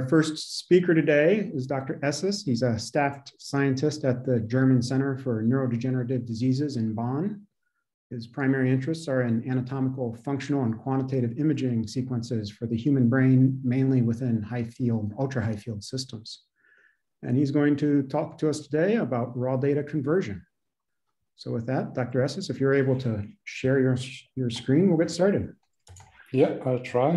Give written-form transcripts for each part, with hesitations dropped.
first speaker today is Dr. Esses. He's a staff scientist at the German Center for Neurodegenerative Diseases in Bonn. His primary interests are in anatomical, functional, and quantitative imaging sequences for the human brain, mainly within ultra high field systems. And he's going to talk to us today about raw data conversion. So with that, Dr. Esses, if you're able to share your screen, we'll get started. Yeah, I'll try.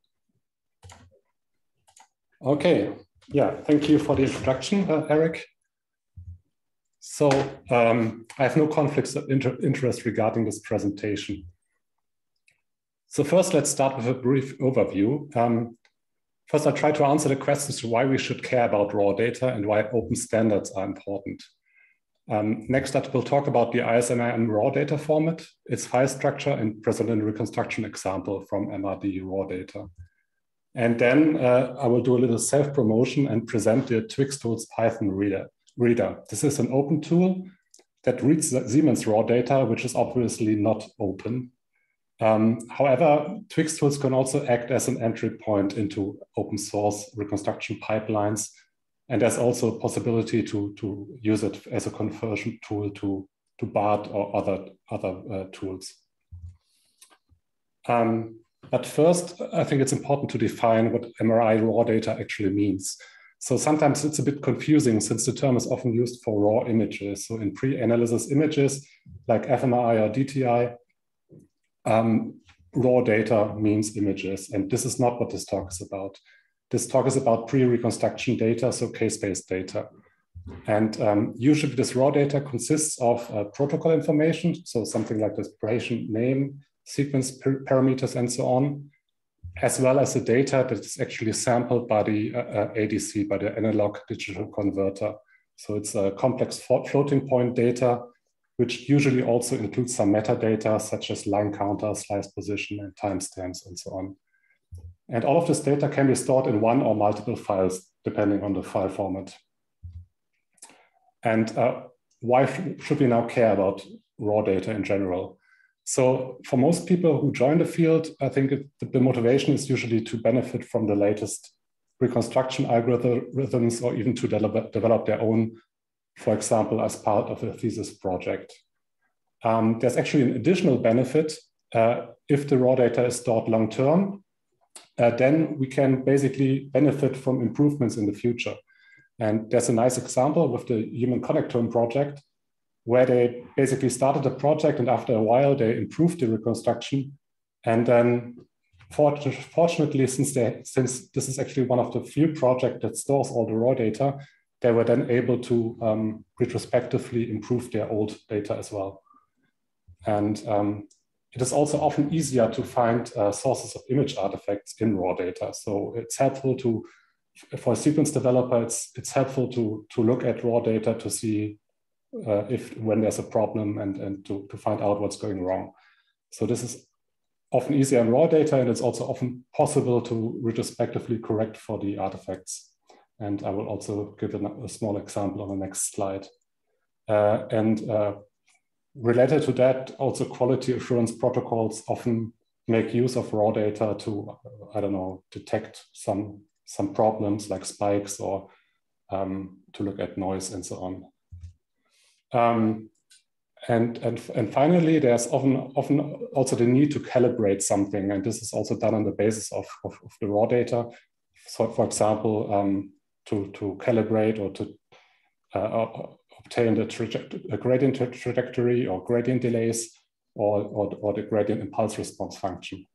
Okay, yeah, thank you for the introduction, Eric. So I have no conflicts of interest regarding this presentation. So first, let's start with a brief overview. First, I'll try to answer the questions to why we should care about raw data and why open standards are important. Next up, we'll talk about the ISMRM raw data format, its file structure, and present and reconstruction example from MRD raw data. And then I will do a little self-promotion and present the TwixTools Python Reader. This is an open tool that reads Siemens raw data, which is obviously not open. However, TwixTools can also act as an entry point into open source reconstruction pipelines. And there's also a possibility to use it as a conversion tool to BART or other tools. But first, I think it's important to define what MRI raw data actually means. So sometimes it's a bit confusing since the term is often used for raw images. So in pre-analysis images like fMRI or DTI, raw data means images. And this is not what this talk is about. This talk is about pre-reconstruction data, so case-based data. And usually this raw data consists of protocol information, so something like the patient name, sequence parameters, and so on, as well as the data that is actually sampled by the ADC, by the analog digital converter. So it's a complex floating point data, which usually also includes some metadata, such as line counter, slice position, and timestamps, and so on. And all of this data can be stored in one or multiple files, depending on the file format. And why should we now care about raw data in general? So for most people who join the field, I think the motivation is usually to benefit from the latest reconstruction algorithms or even to develop their own, for example, as part of a thesis project. There's actually an additional benefit if the raw data is stored long-term. Then we can basically benefit from improvements in the future. And there's a nice example with the Human Connectome project, where they basically started the project and after a while they improved the reconstruction. And then fortunately, since this is actually one of the few projects that stores all the raw data, they were then able to retrospectively improve their old data as well. And it is also often easier to find sources of image artifacts in raw data. So it's helpful for a sequence developer, it's helpful to look at raw data to see when there's a problem and to find out what's going wrong. So this is often easier in raw data, and it's also often possible to retrospectively correct for the artifacts. And I will also give a small example on the next slide. Related to that, also quality assurance protocols often make use of raw data to, I don't know, detect some problems like spikes or to look at noise and so on. And finally, there's often also the need to calibrate something, and this is also done on the basis of the raw data. So, for example, to calibrate or to obtain the gradient trajectory or gradient delays or the gradient impulse response function.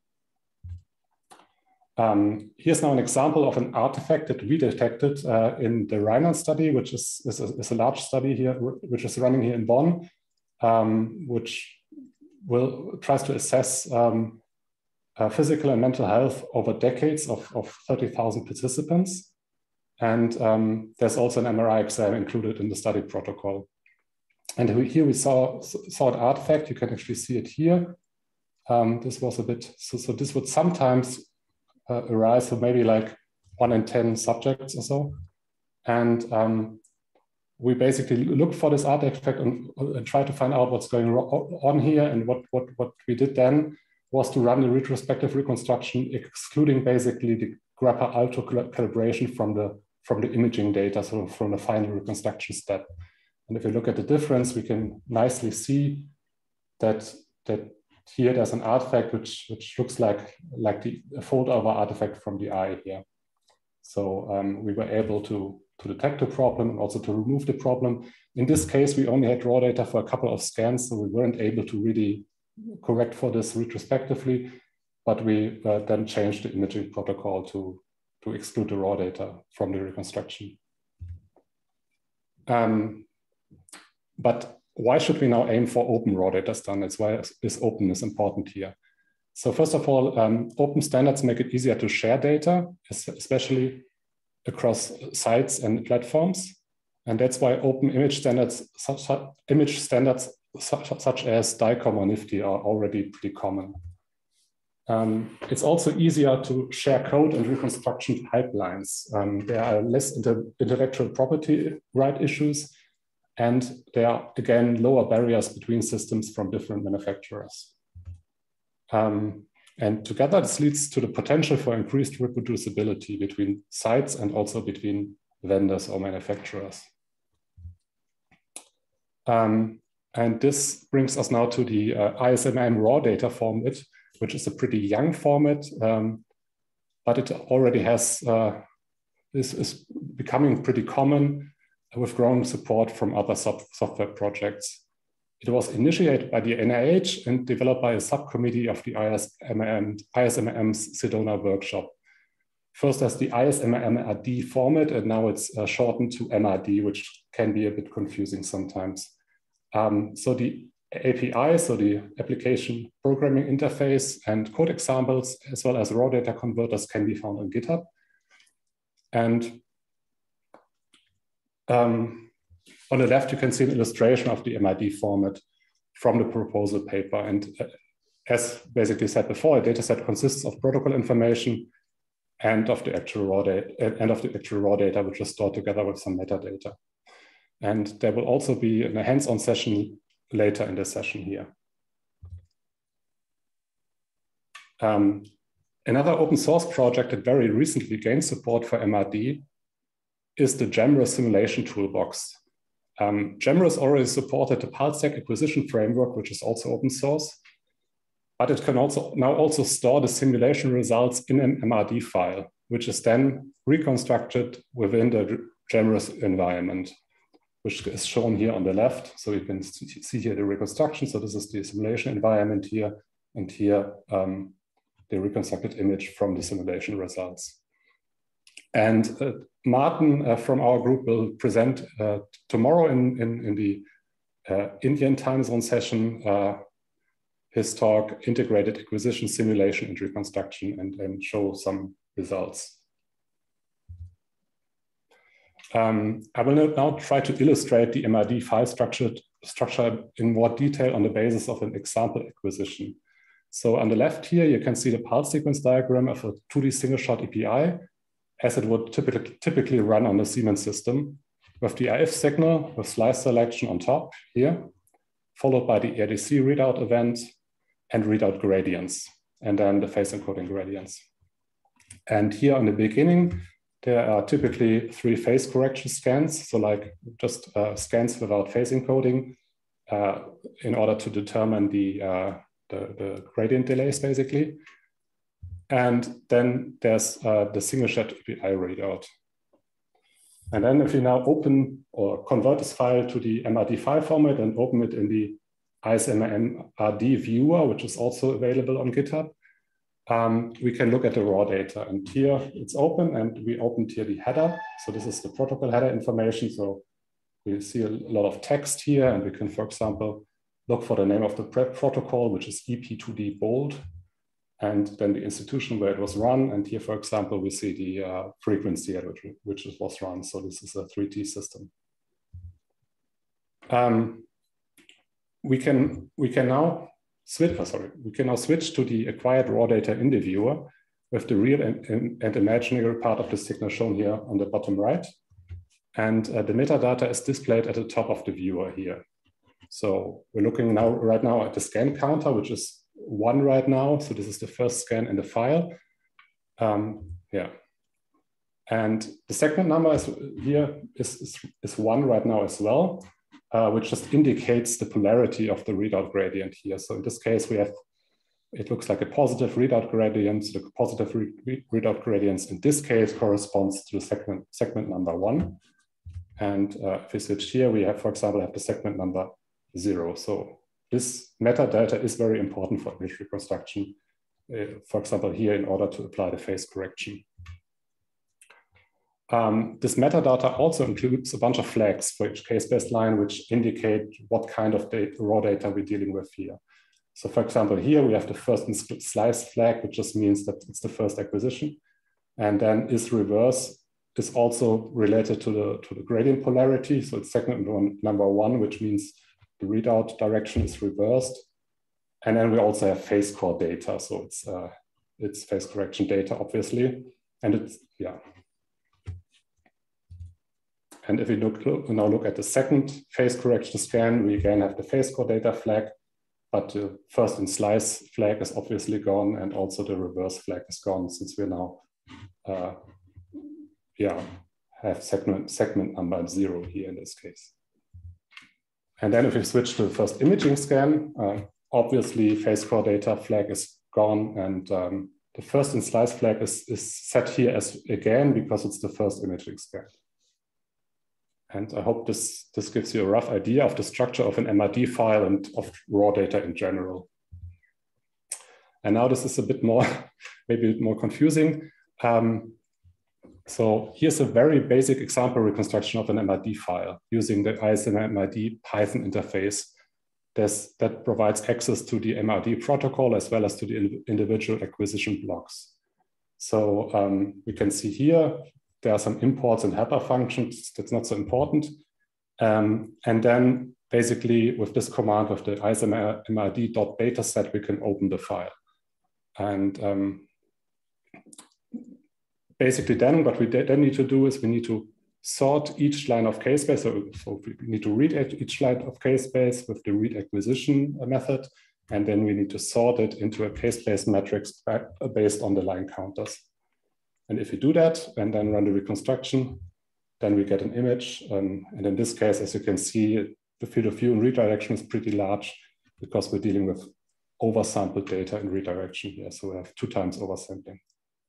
Here's now an example of an artifact that we detected in the Rheinland study, which is a large study here, which is running here in Bonn, which tries to assess physical and mental health over decades of 30,000 participants. And there's also an MRI exam included in the study protocol. And here we saw an artifact. You can actually see it here. This was a bit, so this would sometimes arise for maybe like 1 in 10 subjects or so. And we basically looked for this artifact and tried to find out what's going on here. And what we did then was to run the retrospective reconstruction, excluding basically the grappa alto calibration from the imaging data, so from the final reconstruction step. And if you look at the difference, we can nicely see that here there's an artifact which looks like the fold-over artifact from the eye here. So we were able to detect the problem and also to remove the problem. In this case, we only had raw data for a couple of scans, so we weren't able to really correct for this retrospectively, but we then changed the imaging protocol to exclude the raw data from the reconstruction. But why should we now aim for open raw data standards? Why is openness important here? So first of all, open standards make it easier to share data, especially across sites and platforms. And that's why open image standards such as DICOM or NIfTI are already pretty common. It's also easier to share code and reconstruction pipelines. There are less intellectual property right issues, and there are, again, lower barriers between systems from different manufacturers. And together, this leads to the potential for increased reproducibility between sites and also between vendors or manufacturers. And this brings us now to the ISMM raw data format, which is a pretty young format, but it already has, is becoming pretty common with growing support from other software projects. It was initiated by the NIH and developed by a subcommittee of the ISMM's Sedona workshop. First as the ISMM-RD format, and now it's shortened to MRD, which can be a bit confusing sometimes. So the API, so the application programming interface and code examples, as well as raw data converters, can be found on GitHub. And on the left, you can see an illustration of the MRD format from the proposal paper. And as basically said before, a dataset consists of protocol information and of the actual raw data, which is stored together with some metadata. And there will also be a hands-on session later in the session here. Another open source project that very recently gained support for MRD is the GEMRA simulation toolbox. GEMRA already supported the PulseSec acquisition framework, which is also open source, but it can now also store the simulation results in an MRD file, which is then reconstructed within the GEMRA environment, which is shown here on the left. So you can see here the reconstruction. So this is the simulation environment here, and here the reconstructed image from the simulation results. And Martin from our group will present tomorrow in the Indian time zone session his talk, Integrated Acquisition, Simulation and Reconstruction, and show some results. I will now try to illustrate the MRD file structure in more detail on the basis of an example acquisition. So on the left here, you can see the pulse sequence diagram of a 2D single-shot EPI, as it would typically run on the Siemens system, with the IF signal with slice selection on top here, followed by the ADC readout event and readout gradients, and then the phase encoding gradients. And here on the beginning, there are typically 3 phase correction scans, so like just scans without phase encoding in order to determine the gradient delays, basically. And then there's the single-shot API readout. And then if you now open or convert this file to the MRD file format and open it in the ISMM-RD viewer, which is also available on GitHub, we can look at the raw data. And here it's open, and we opened here the header. So this is the protocol header information. So we see a lot of text here, and we can, for example, look for the name of the protocol, which is EP2D bold, and then the institution where it was run. And here, for example, we see the frequency at which it was run. So this is a 3T system. We can now switch to the acquired raw data in the viewer with the real and imaginary part of the signal shown here on the bottom right. And the metadata is displayed at the top of the viewer here. So we're looking right now at the scan counter, which is 1 right now. So this is the first scan in the file. Yeah, And the segment number is here is 1 right now as well, which is 1 right now as well, which just indicates the polarity of the readout gradient here. So in this case, we have, it looks like a positive readout gradient. So the positive readout gradients in this case corresponds to the segment number 1. And if we switch here, we have, for example, the segment number 0. So this metadata is very important for image reconstruction. For example, here in order to apply the phase correction. This metadata also includes a bunch of flags for each case-based line, which indicate what kind of raw data we're dealing with here. So for example, here we have the first in slice flag, which just means that it's the first acquisition. And then is reverse is also related to the gradient polarity. So it's segment number 1, which means the readout direction is reversed. And then we also have phase core data. So it's phase correction data, obviously. And it's, yeah. And if we now look at the second phase correction scan, we again have the phase core data flag, but the first in slice flag is obviously gone, and also the reverse flag is gone, since we're now have segment number 0 here in this case. And then if we switch to the first imaging scan, obviously phase core data flag is gone, and the first in slice flag is set here as again because it's the first imaging scan. And I hope this gives you a rough idea of the structure of an MRD file and of raw data in general. And now this is a bit more, maybe a bit more confusing. So here's a very basic example reconstruction of an MRD file using the ISM-MRD Python interface that provides access to the MRD protocol as well as to the individual acquisition blocks. So we can see here, there are some imports and helper functions. That's not so important. And then basically with this command with the ism-mrd.dataset, we can open the file. And basically then what we then need to do is we need to sort each line of case-space. So we need to read each line of case-space with the read acquisition method. And then we need to sort it into a case-based matrix based on the line counters. And if we do that and then run the reconstruction, then we get an image. And in this case, as you can see, the field of view in redirection is pretty large because we're dealing with oversampled data in redirection here. So we have 2 times oversampling.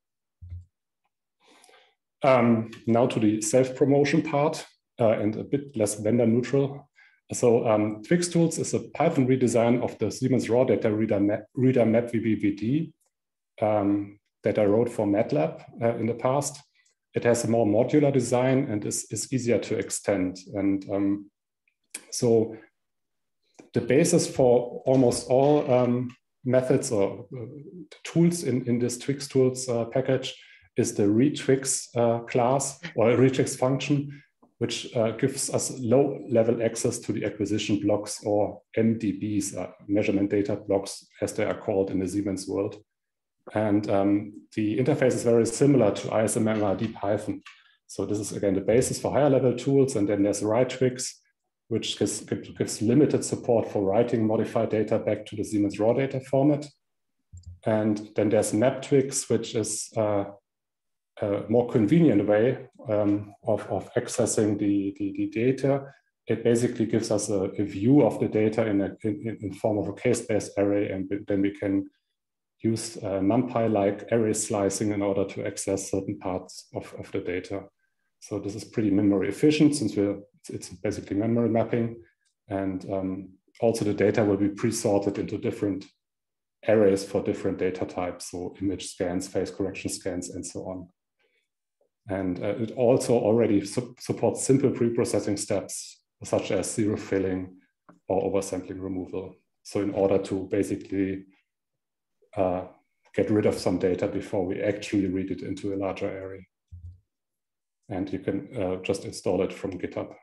Now to the self-promotion part and a bit less vendor neutral. So TwixTools is a Python redesign of the Siemens raw data reader MapVBVD that I wrote for MATLAB in the past. It has a more modular design and is easier to extend. And so the basis for almost all methods or tools in this TwixTools package is the readTwix class or a readTwix function, which gives us low-level access to the acquisition blocks, or MDBs, measurement data blocks, as they are called in the Siemens world. And the interface is very similar to ISM-MRD Python. So this is, again, the basis for higher-level tools. And then there's WriteTwix, which gives limited support for writing modified data back to the Siemens raw data format. And then there's MapTwix, which is a more convenient way of accessing the data. It basically gives us a view of the data in form of a case-based array, and then we can use NumPy-like array slicing in order to access certain parts of the data. So this is pretty memory efficient since it's basically memory mapping. And also the data will be pre-sorted into different arrays for different data types. So image scans, phase correction scans, and so on. And it also already supports simple pre-processing steps, such as zero filling or oversampling removal. So in order to basically get rid of some data before we actually read it into a larger array. And you can just install it from GitHub.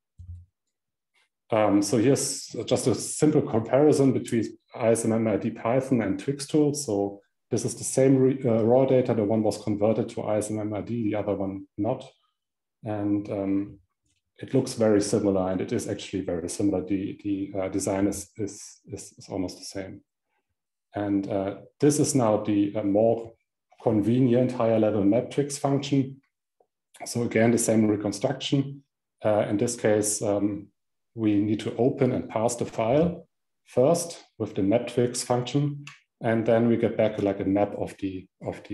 So here's just a simple comparison between ISM-MRD Python and TwixTools. So this is the same raw data. The one was converted to ISM-MRD, the other one not. And it looks very similar, and it is actually very similar. The design is almost the same. And this is now the more convenient higher level MapTwix function. So again, the same reconstruction. In this case, we need to open and parse the file first with the maptwix function, and then we get back like a map of the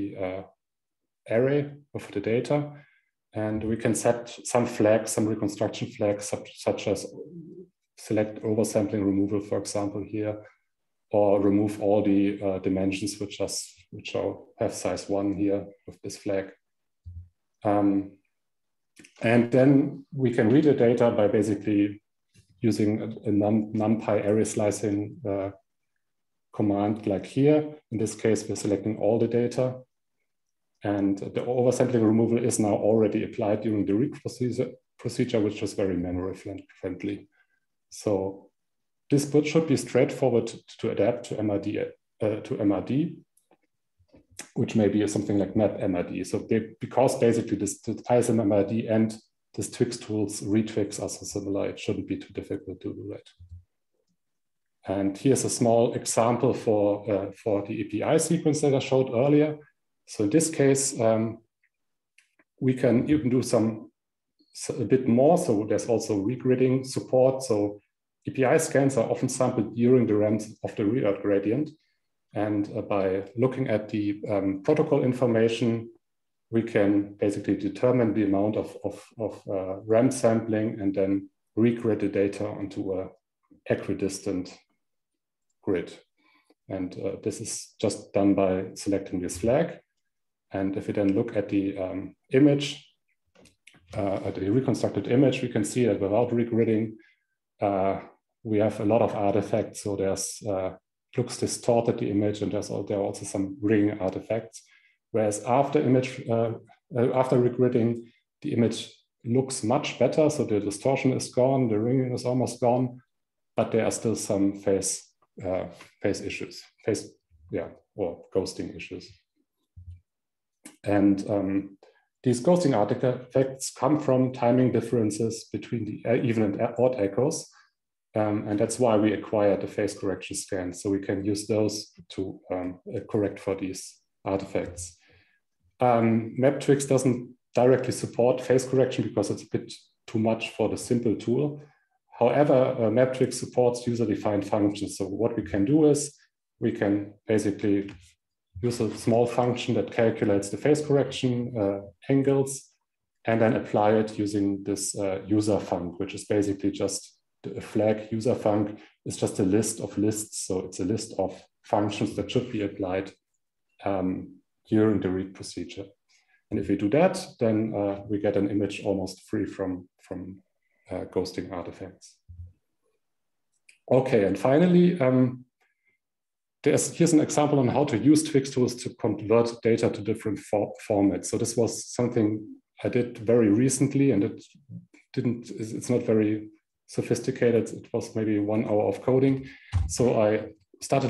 array of the data. And we can set some flags, some reconstruction flags, such as select oversampling removal, for example, here, or remove all the dimensions which have size 1 here with this flag. And then we can read the data by basically using a NumPy array slicing command like here. In this case, we're selecting all the data. And the oversampling removal is now already applied during the read procedure, which is very memory friendly. So this should be straightforward to adapt to MRD, which may be something like map-MRD. So because basically this ISM-MRD and this Twix tools retwix are so similar, it shouldn't be too difficult to do that. And here's a small example for the API sequence that I showed earlier. So in this case, we can even do a bit more. So there's also regridding support. So API scans are often sampled during the REMs of the readout gradient. And by looking at the protocol information, we can basically determine the amount of REM sampling and then regrid the data onto an equidistant grid. And this is just done by selecting this flag. And if we then look at the image, at the reconstructed image, we can see that without regridding, we have a lot of artifacts. So there's looks distorted, the image, and there are also some ringing artifacts. Whereas after regridding, the image looks much better. So the distortion is gone, the ringing is almost gone, but there are still some phase issues, or ghosting issues. And these ghosting artifacts come from timing differences between the even and odd echoes. And that's why we acquired the phase correction scan. So we can use those to correct for these artifacts. maptwix doesn't directly support phase correction because it's a bit too much for the simple tool. However, maptwix supports user-defined functions. So what we can do is we can basically use a small function that calculates the phase correction angles and then apply it using this user func, which is basically just a flag. User func is just a list of lists. So it's a list of functions that should be applied during the read procedure. And if we do that, then we get an image almost free from ghosting artifacts. Okay, and finally, here's an example on how to use Twix tools to convert data to different formats. So this was something I did very recently, and it's not very sophisticated. It was maybe 1 hour of coding. So I started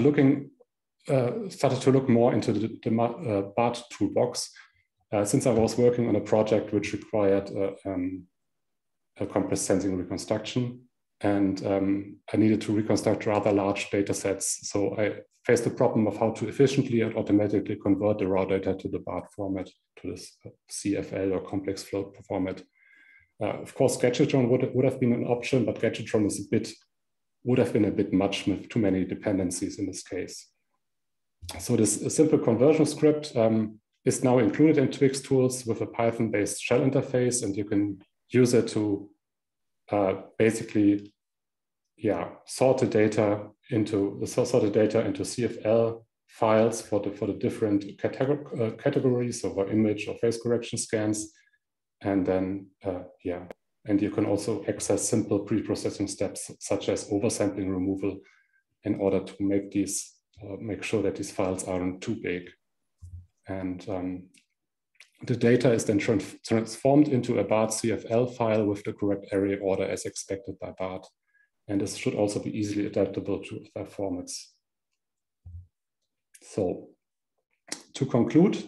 to look more into the BART toolbox since I was working on a project which required a compressed sensing reconstruction. And I needed to reconstruct rather large data sets. So I faced the problem of how to efficiently and automatically convert the raw data to the BART format, to this CFL or complex float format. Of course, Gadgetron would have been an option, but Gadgetron would have been a bit much with too many dependencies in this case. So this simple conversion script is now included in Twix tools with a Python-based shell interface, and you can use it to basically, sort the data into CFL files for the different categories, so for image or face correction scans, and then and you can also access simple pre-processing steps such as oversampling removal in order to make sure that these files aren't too big. And the data is then transformed into a BART CFL file with the correct array order as expected by BART. And this should also be easily adaptable to other formats. So to conclude,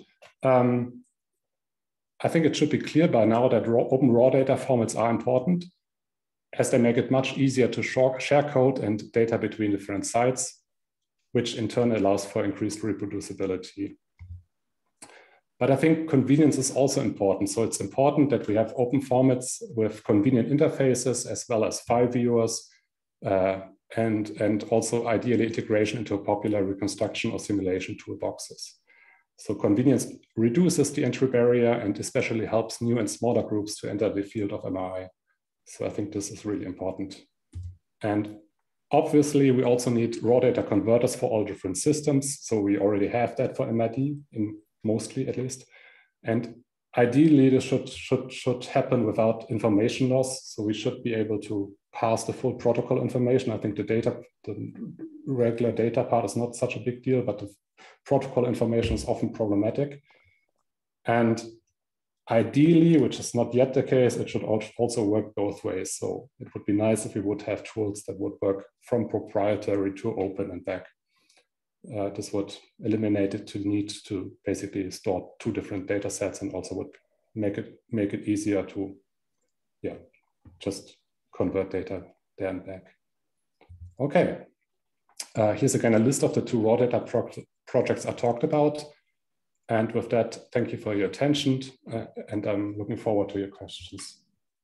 I think it should be clear by now that open raw data formats are important, as they make it much easier to share code and data between different sites, which in turn allows for increased reproducibility. But I think convenience is also important. So it's important that we have open formats with convenient interfaces as well as file viewers, and also ideally integration into popular reconstruction or simulation toolboxes. So convenience reduces the entry barrier and especially helps new and smaller groups to enter the field of MRI. So I think this is really important. And obviously, we also need raw data converters for all different systems. So we already have that for MRD, mostly at least. And ideally, this should happen without information loss. So we should be able to pass the full protocol information. I think the regular data part is not such a big deal, but the protocol information is often problematic. And ideally, which is not yet the case, it should also work both ways. So it would be nice if we would have tools that would work from proprietary to open and back. This would eliminate the need to basically store two different data sets, and also would make it easier to, just convert data there and back. Okay, here's again a list of the two raw data projects I talked about. And with that, thank you for your attention, and I'm looking forward to your questions.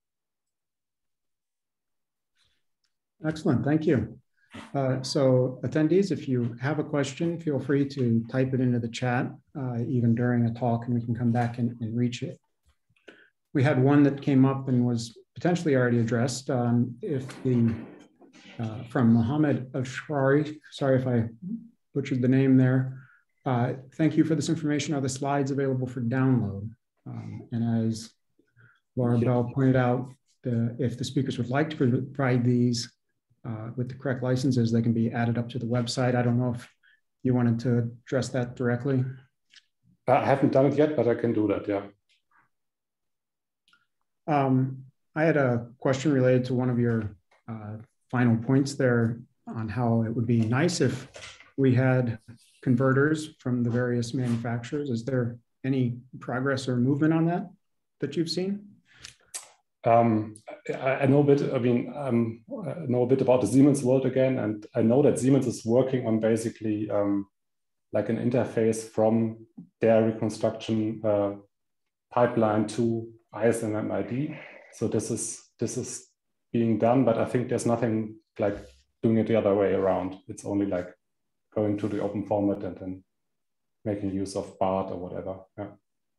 Excellent, thank you. So attendees, if you have a question, feel free to type it into the chat, even during a talk, and we can come back and reach it. We had one that came up and was potentially already addressed. From Mohammed Ashari, sorry if I butchered the name there. Thank you for this information. Are the slides available for download? And as Laura Bell pointed out, if the speakers would like to provide these with the correct licenses, they can be added up to the website. I don't know if you wanted to address that directly. I haven't done it yet, but I can do that, yeah. I had a question related to one of your final points there on how it would be nice if we had converters from the various manufacturers. Is there any progress or movement on that you've seen? I know a bit. I mean, I know a bit about the Siemens world again, and I know that Siemens is working on basically like an interface from their reconstruction pipeline to ISM MRD. So this is being done, but I think there's nothing like doing it the other way around. It's only like going to the open format and then making use of BART or whatever. Yeah.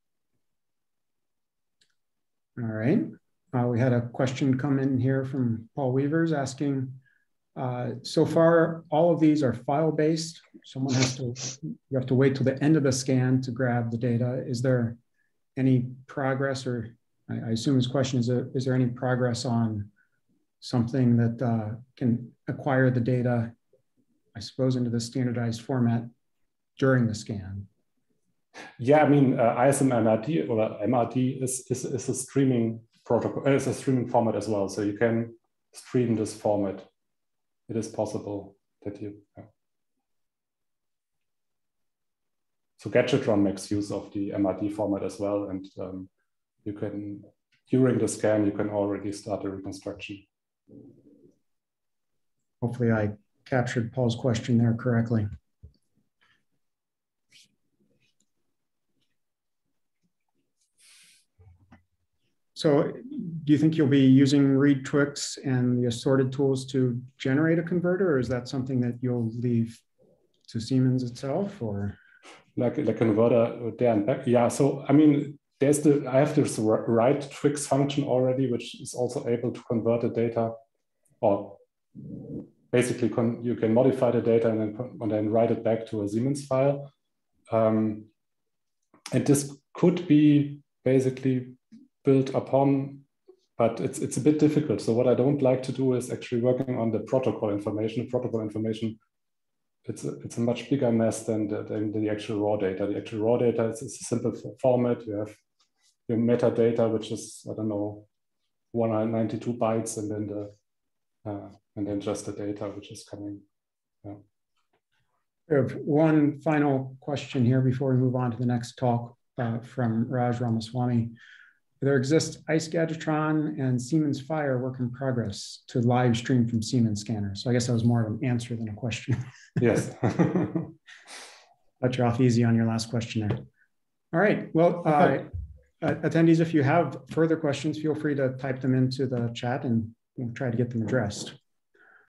All right. We had a question come in here from Paul Weavers asking, so far, all of these are file-based. You have to wait till the end of the scan to grab the data. Is there any progress, or I assume his question is there any progress on something that can acquire the data, I suppose, into the standardized format during the scan? Yeah, I mean, ISM MRD or MRD is a streaming protocol. It's a streaming format as well, so you can stream this format. It is possible that you. Yeah. So Gadgetron makes use of the MRD format as well, and you can, during the scan, you can already start the reconstruction. Hopefully, I captured Paul's question there correctly. So do you think you'll be using ReadTwix and the assorted tools to generate a converter, or is that something that you'll leave to Siemens itself, or? Like the converter there and back? Yeah, so I mean, I have this ReadTwix function already, which is also able to convert the data, or basically you can modify the data and then write it back to a Siemens file. And this could be basically built upon, but it's a bit difficult. So what I don't like to do is actually working on the protocol information. The protocol information, it's a much bigger mess than the actual raw data. The actual raw data is a simple format. You have your metadata, which is, I don't know, 192 bytes, and then just the data which is coming. Yeah. We have one final question here before we move on to the next talk from Raj Ramaswamy. There exists ICE Gadgetron and Siemens Fire work in progress to live stream from Siemens scanner. So I guess that was more of an answer than a question. Yes. Let you off easy on your last question there. All right. Well, attendees, if you have further questions, feel free to type them into the chat and we'll try to get them addressed.